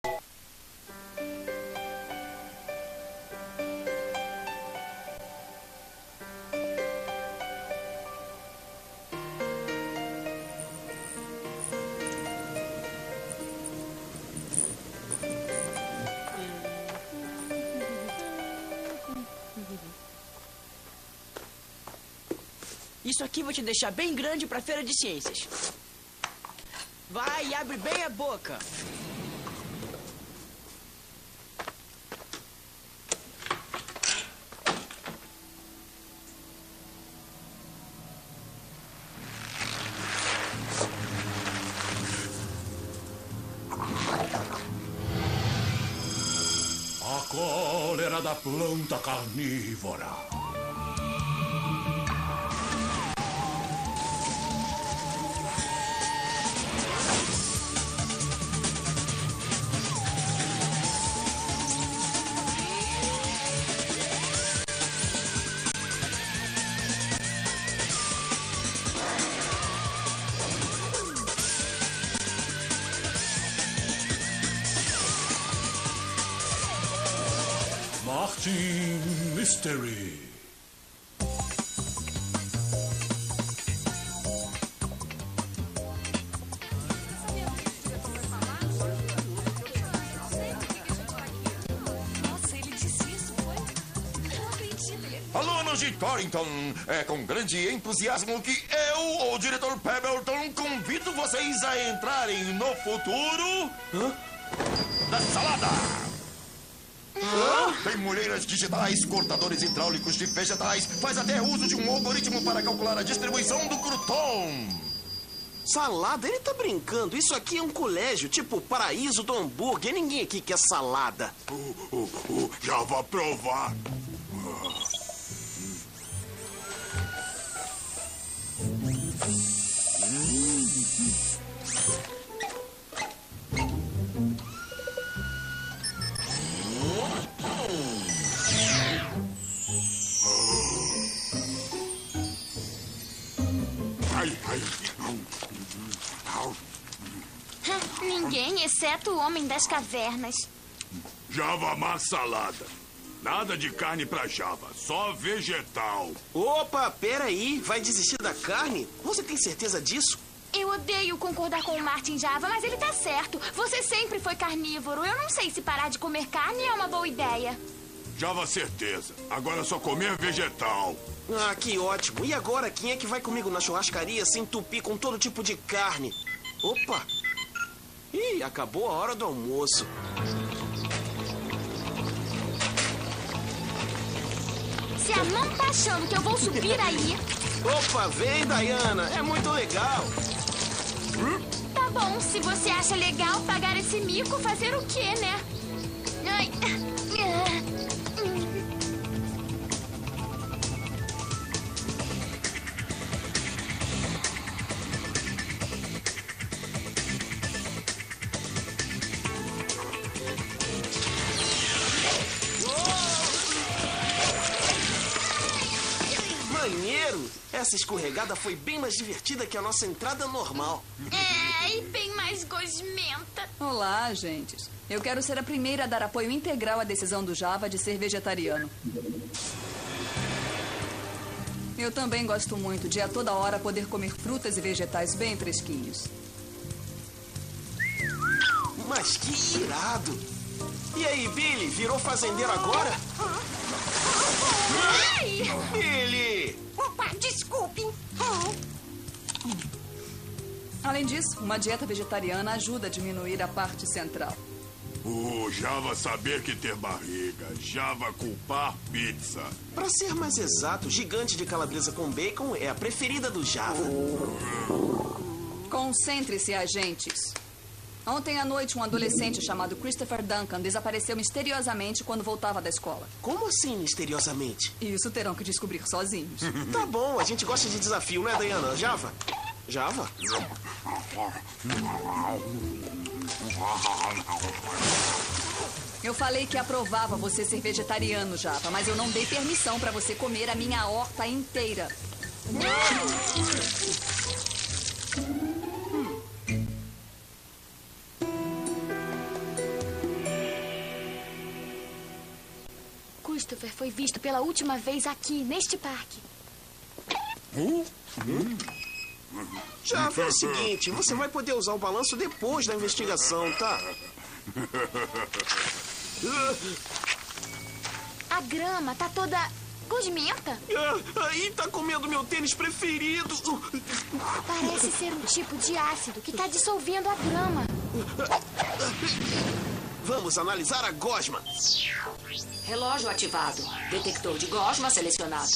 Isso aqui vai te deixar bem grande pra feira de ciências. Vai e abre bem a boca. A cólera da planta carnívora. Martin Mystery. Nossa, ele disse isso, foi? Não acredito. Alunos de Torrington, é com grande entusiasmo que eu, o diretor Pebblton, convido vocês a entrarem no futuro da salada. Tem molheiras digitais, cortadores hidráulicos de vegetais, faz até uso de um algoritmo para calcular a distribuição do crouton. Salada? Ele tá brincando. Isso aqui é um colégio, tipo o paraíso do hambúrguer. Ninguém aqui quer salada. Já vou provar. Ninguém, exceto o homem das cavernas. Java má salada. Nada de carne pra Java, só vegetal. Opa, peraí. Vai desistir da carne? Você tem certeza disso? Eu odeio concordar com o Martin Java, mas ele tá certo. Você sempre foi carnívoro. Eu não sei se parar de comer carne é uma boa ideia. Java certeza. Agora só comer vegetal. Ah, que ótimo. E agora, quem é que vai comigo na churrascaria se entupir com todo tipo de carne? Opa! Ih, acabou a hora do almoço. Se a mão tá achando que eu vou subir aí... Opa, vem, Diana. É muito legal. Tá bom, se você acha legal pagar esse mico, fazer o quê, né? Ai. Maneiro! Essa escorregada foi bem mais divertida que a nossa entrada normal. E bem mais gosmenta. Olá, gentes. Eu quero ser a primeira a dar apoio integral à decisão do Java de ser vegetariano. Eu também gosto muito de a toda hora poder comer frutas e vegetais bem fresquinhos. Mas que irado! E aí, Billy, virou fazendeiro agora? Ai! Billy! Opa, desculpe. Além disso, uma dieta vegetariana ajuda a diminuir a parte central. Java saber que ter barriga. Java culpar pizza. Pra ser mais exato, gigante de calabresa com bacon é a preferida do Java. Concentre-se, agentes. Ontem à noite, um adolescente chamado Christopher Duncan desapareceu misteriosamente quando voltava da escola. Como assim, misteriosamente? Isso terão que descobrir sozinhos. Tá bom, a gente gosta de desafio, né, Diana? Java? Java? Eu falei que aprovava você ser vegetariano, Java, mas eu não dei permissão pra você comer a minha horta inteira. Christopher foi visto pela última vez aqui, neste parque. Já é o seguinte, você vai poder usar o balanço depois da investigação, tá? A grama tá toda gosmenta. Aí tá comendo meu tênis preferido. Parece ser um tipo de ácido que tá dissolvendo a grama. Vamos analisar a gosma. Relógio ativado. Detector de gosma selecionado.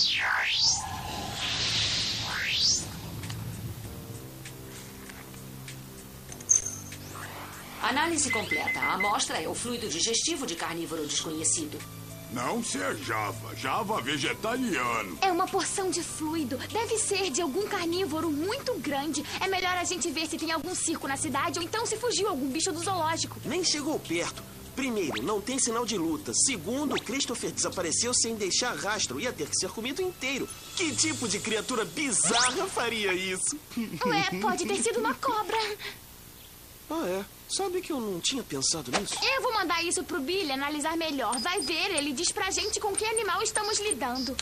Análise completa. A amostra é o fluido digestivo de carnívoro desconhecido. Não ser Java. Java vegetariano. É uma porção de fluido. Deve ser de algum carnívoro muito grande. É melhor a gente ver se tem algum circo na cidade ou então se fugiu algum bicho do zoológico. Nem chegou perto. Primeiro, não tem sinal de luta. Segundo, Christopher desapareceu sem deixar rastro. Ia ter que ser comido inteiro. Que tipo de criatura bizarra faria isso? Ué, pode ter sido uma cobra. Ah, é? Sabe que eu não tinha pensado nisso? Eu vou mandar isso pro Billy analisar melhor. Vai ver, ele diz pra gente com que animal estamos lidando.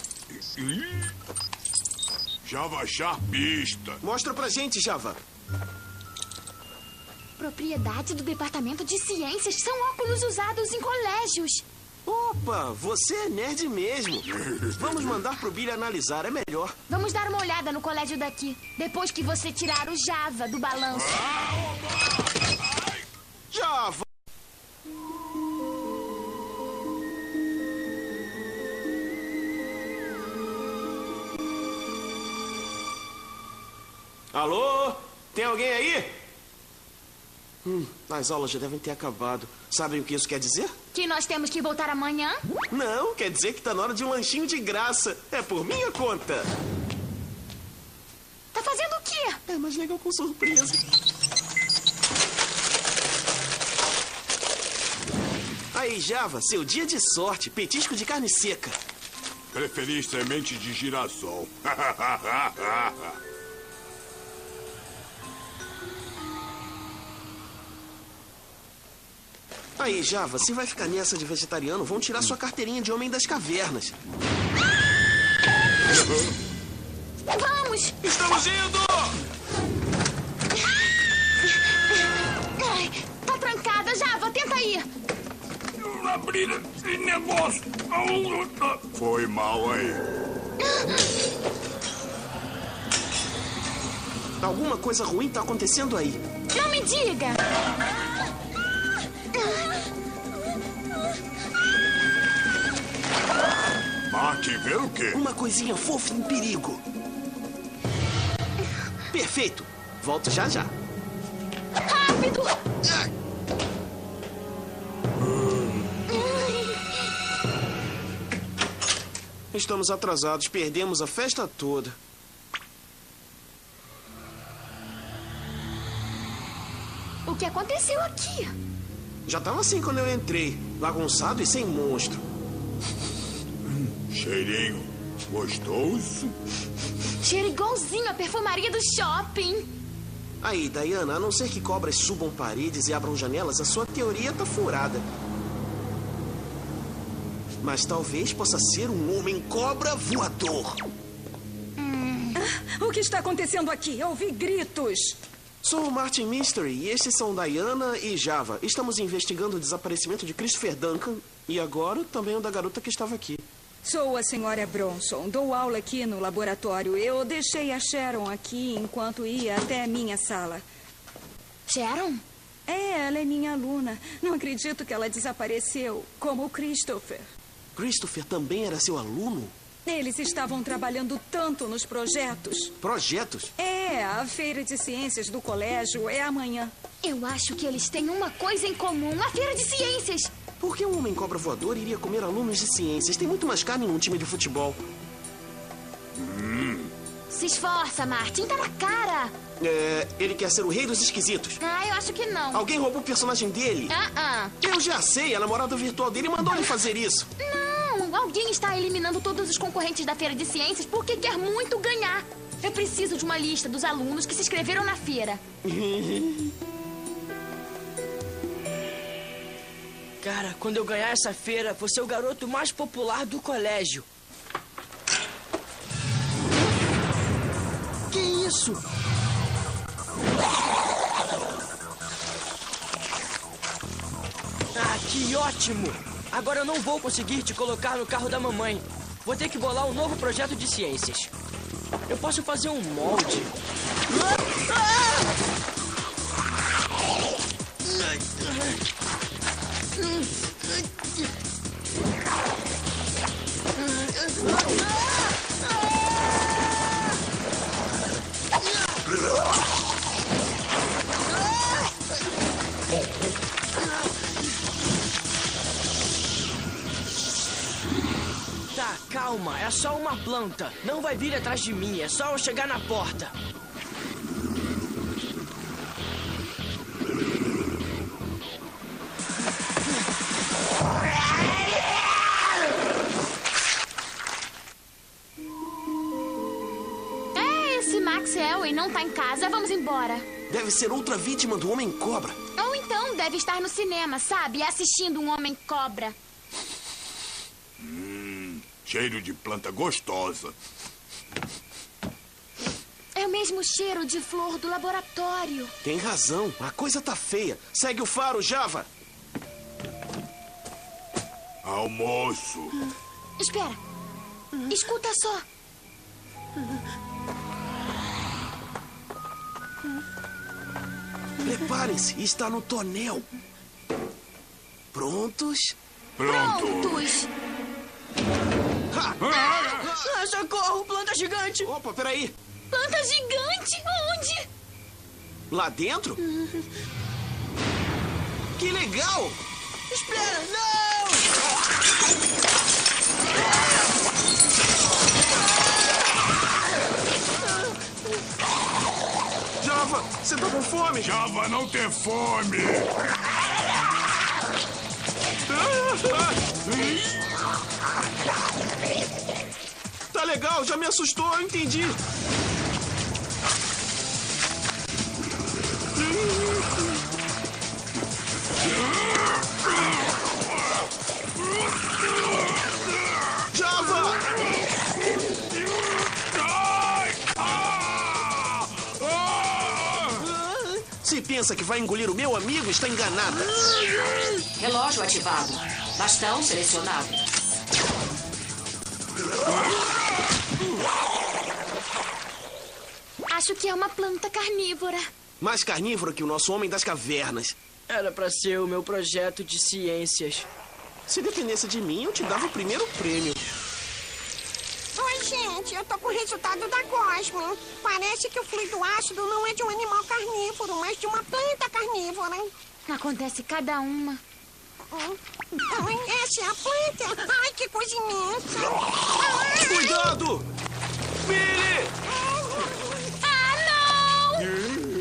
Java Sharpista. Mostra pra gente, Java. Propriedade do Departamento de Ciências. São óculos usados em colégios. Opa, você é nerd mesmo. Vamos mandar pro Billy analisar, é melhor. Vamos dar uma olhada no colégio daqui. Depois que você tirar o Java do balanço. Java! Alô? Tem alguém aí? As aulas já devem ter acabado. Sabem o que isso quer dizer? Que nós temos que voltar amanhã? Não, quer dizer que tá na hora de um lanchinho de graça. É por minha conta. Tá fazendo o quê? É mais legal com surpresa. Aí, Java, seu dia de sorte. Petisco de carne seca. Preferi semente de girassol. Aí, Java, se vai ficar nessa de vegetariano, vão tirar sua carteirinha de homem das cavernas. Vamos! Estamos indo! Ai, tá trancada, Java, tenta ir. Abrir esse negócio. Foi mal aí. Alguma coisa ruim tá acontecendo aí. Não me diga! Martin, vê o quê? Uma coisinha fofa em perigo. Perfeito. Volto já já. Rápido! Estamos atrasados. Perdemos a festa toda. O que aconteceu aqui? Já tava assim quando eu entrei. Bagunçado e sem monstro. Cheirinho gostoso. Cheiro igualzinho a perfumaria do shopping. Aí, Diana, a não ser que cobras subam paredes e abram janelas, a sua teoria tá furada. Mas talvez possa ser um homem-cobra voador. O que está acontecendo aqui? Eu ouvi gritos. Sou o Martin Mystery e estes são Diana e Java. Estamos investigando o desaparecimento de Christopher Duncan e agora também o da garota que estava aqui. Sou a senhora Bronson. Dou aula aqui no laboratório. Eu deixei a Sharon aqui enquanto ia até a minha sala. Sharon? Ela é minha aluna. Não acredito que ela desapareceu, como o Christopher. Christopher também era seu aluno? Eles estavam trabalhando tanto nos projetos. Projetos? A feira de ciências do colégio é amanhã. Eu acho que eles têm uma coisa em comum. A feira de ciências. Por que um homem-cobra voador iria comer alunos de ciências? Tem muito mais carne num time de futebol. Se esforça, Martin. Tá na cara. Ele quer ser o rei dos esquisitos. Ah, eu acho que não. Alguém roubou o personagem dele? Eu já sei, a namorada virtual dele mandou ele fazer isso. Não, alguém está eliminando todos os concorrentes da feira de ciências porque quer muito ganhar. Eu preciso de uma lista dos alunos que se inscreveram na feira. Cara, quando eu ganhar essa feira, vou ser o garoto mais popular do colégio. Que isso? Ah, que ótimo! Agora eu não vou conseguir te colocar no carro da mamãe. Vou ter que bolar um novo projeto de ciências. Eu posso fazer um molde. Tá, calma, é só uma planta. Não vai vir atrás de mim, é só eu chegar na porta. Esse Max Elway não tá em casa, vamos embora. Deve ser outra vítima do Homem-Cobra. Ou então deve estar no cinema, sabe? Assistindo um Homem-Cobra. Cheiro de planta gostosa. É o mesmo cheiro de flor do laboratório. Tem razão, a coisa tá feia. Segue o faro, Java. Almoço. Espera. Escuta só. Preparem-se, está no tonel. Prontos? Prontos. Ah, socorro, planta gigante! Opa, peraí. Planta gigante? Onde? Lá dentro? Que legal! Espera, não! Java, você tá com fome? Java não ter fome. Tá legal, já me assustou, eu entendi. Java! Se pensa que vai engolir o meu amigo, está enganada. Relógio ativado. Bastão selecionado. Acho que é uma planta carnívora. Mais carnívoro que o nosso homem das cavernas. Era pra ser o meu projeto de ciências. Se dependesse de mim, eu te dava o primeiro prêmio. Oi, gente, eu tô com o resultado da Cosmo. Parece que o fluido ácido não é de um animal carnívoro, mas de uma planta carnívora. Acontece cada uma. Ai, essa é a planta? Ai, que coisa imensa. Ai. Cuidado! Billy! Ah, não!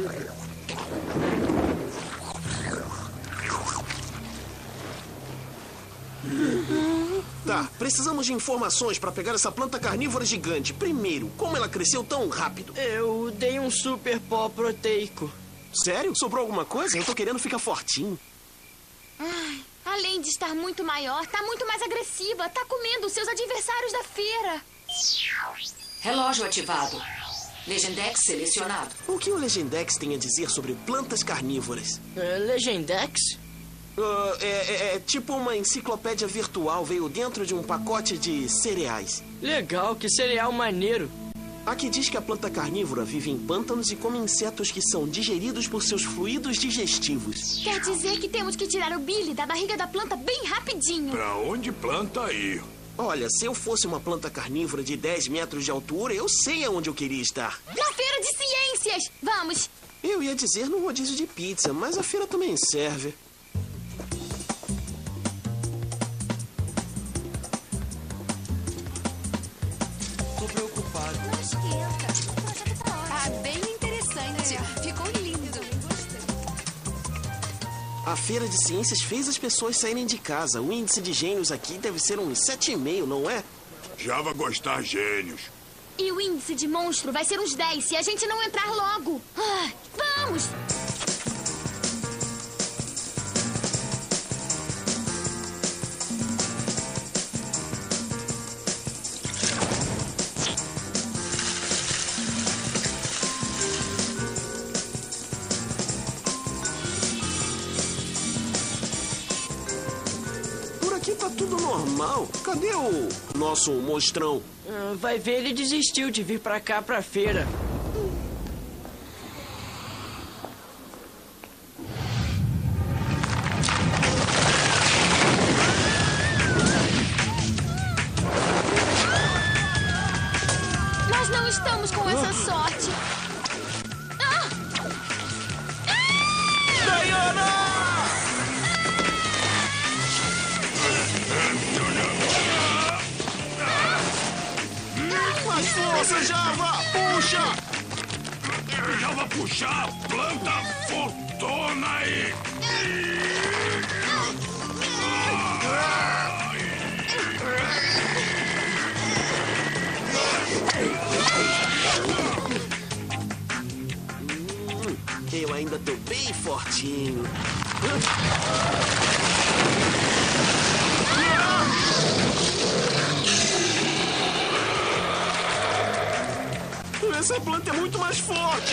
Tá, precisamos de informações para pegar essa planta carnívora gigante. Primeiro, como ela cresceu tão rápido? Eu dei um super pó proteico. Sério? Sobrou alguma coisa? Eu tô querendo ficar fortinho. Ai, além de estar muito maior, tá muito mais agressiva. Tá comendo os seus adversários da feira. Relógio ativado. Legendex selecionado. O que o Legendex tem a dizer sobre plantas carnívoras? Legendex? É tipo uma enciclopédia virtual, veio dentro de um pacote de cereais. Legal, que cereal maneiro. Aqui diz que a planta carnívora vive em pântanos e come insetos que são digeridos por seus fluidos digestivos. Quer dizer que temos que tirar o Billy da barriga da planta bem rapidinho. Pra onde planta ir? Olha, se eu fosse uma planta carnívora de 10 metros de altura, eu sei aonde eu queria estar. Na feira de ciências! Vamos! Eu ia dizer no rodízio de pizza, mas a feira também serve. Tô preocupado. Não esquenta. Tá bem interessante. Ficou lindo. A feira de ciências fez as pessoas saírem de casa. O índice de gênios aqui deve ser uns 7,5, não é? Java gostar gênios. E o índice de monstro vai ser uns 10 se a gente não entrar logo. Ah, vamos! Aqui tá tudo normal. Cadê o nosso monstrão? Vai ver, ele desistiu de vir pra cá pra feira. Nós não estamos com essa sorte. Mais força, Java! Puxa! Java puxar, planta fortuna aí! Eu ainda tô bem fortinho. Essa planta é muito mais forte!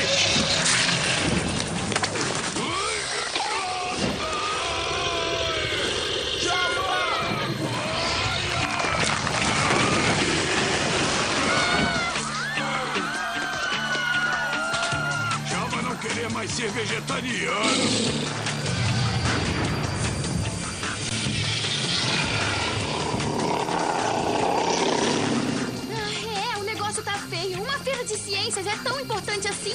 Java não querer mais ser vegetariano. O negócio tá feio. Uma feira de ciências é tão importante assim?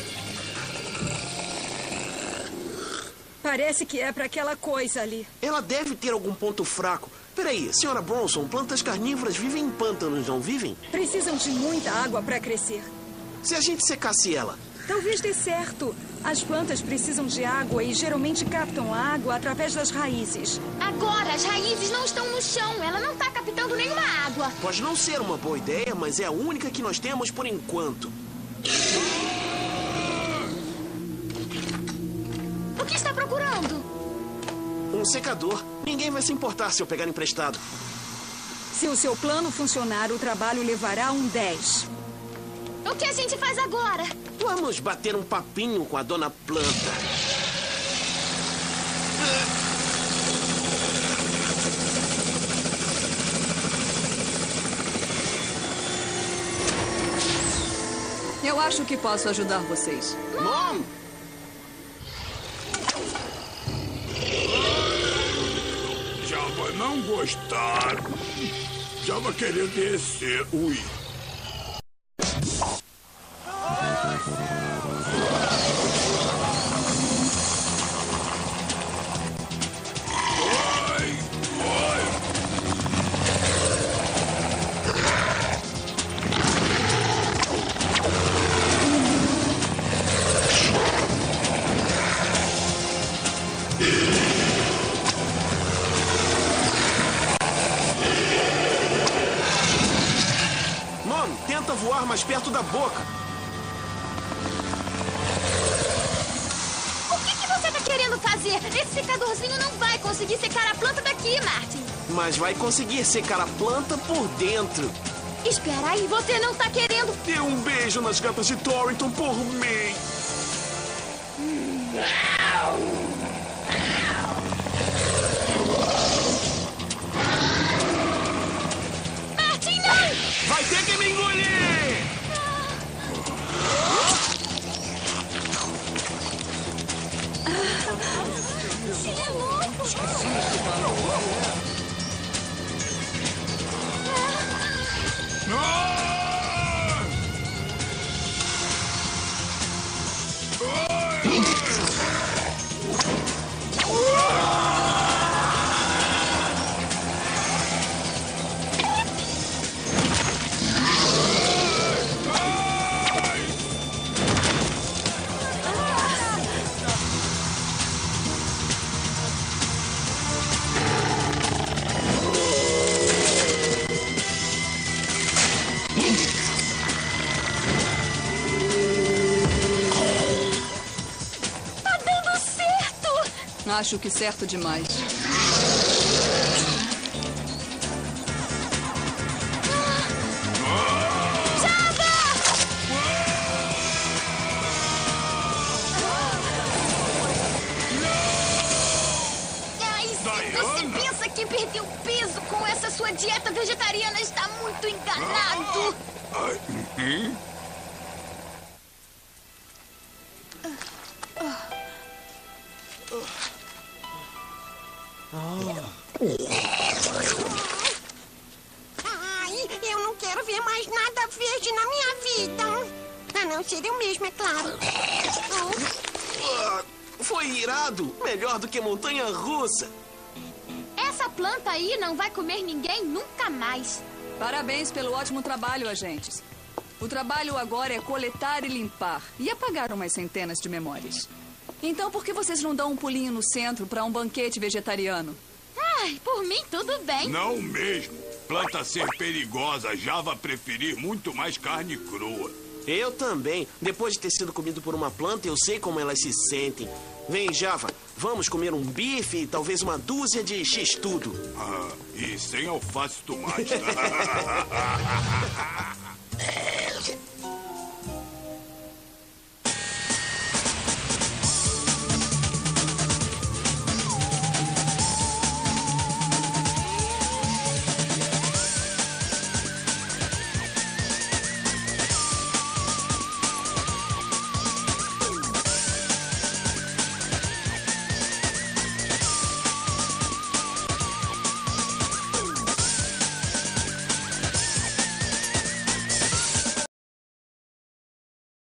Parece que é pra aquela coisa ali. Ela deve ter algum ponto fraco. Peraí, senhora Bronson, plantas carnívoras vivem em pântanos, não vivem? Precisam de muita água pra crescer. Se a gente secasse ela... Talvez dê certo. As plantas precisam de água e geralmente captam a água através das raízes. Agora, as raízes não estão no chão. Ela não tá captando nenhuma água. Pode não ser uma boa ideia, mas é a única que nós temos por enquanto. O que está procurando? Um secador. Ninguém vai se importar se eu pegar emprestado. Se o seu plano funcionar, o trabalho levará um 10. O que a gente faz agora? Vamos bater um papinho com a dona Planta. Eu acho que posso ajudar vocês. Mom! Java não gostar. Java querer descer. Ui. Mom, tenta voar mais perto da boca. O que você tá querendo fazer? Esse secadorzinho não vai conseguir secar a planta daqui, Martin. Mas vai conseguir secar a planta por dentro. Espera aí, você não tá querendo... Dê um beijo nas gatas de Torrington por mim. Martin, não! Vai ter que me engolir! Ele é louco! Tá dando certo! Acho que certo demais. Ai, Você Diana! pensa que perdeu peso com essa sua dieta vegetariana? Está muito enganado. Ai, eu não quero ver mais nada verde na minha vida. A não ser eu mesmo, é claro. Foi irado. Melhor do que montanha-russa. Essa planta aí não vai comer ninguém nunca mais. Parabéns pelo ótimo trabalho, agentes. O trabalho agora é coletar e limpar e apagar umas centenas de memórias. Então, por que vocês não dão um pulinho no centro para um banquete vegetariano? Ai, por mim, tudo bem. Não mesmo. Planta ser perigosa, Java preferir muito mais carne crua. Eu também. Depois de ter sido comido por uma planta, eu sei como elas se sentem. Vem, Java, vamos comer um bife e talvez uma dúzia de x-tudo. E sem alface e tomate.